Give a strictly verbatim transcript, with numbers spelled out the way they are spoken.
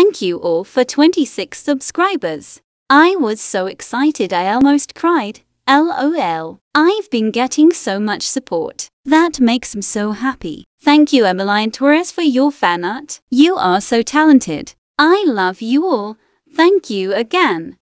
Thank you all for twenty-six subscribers. I was so excited I almost cried. LOL. I've been getting so much support. That makes me so happy. Thank you Emiline Torres for your fan art. You are so talented. I love you all. Thank you again.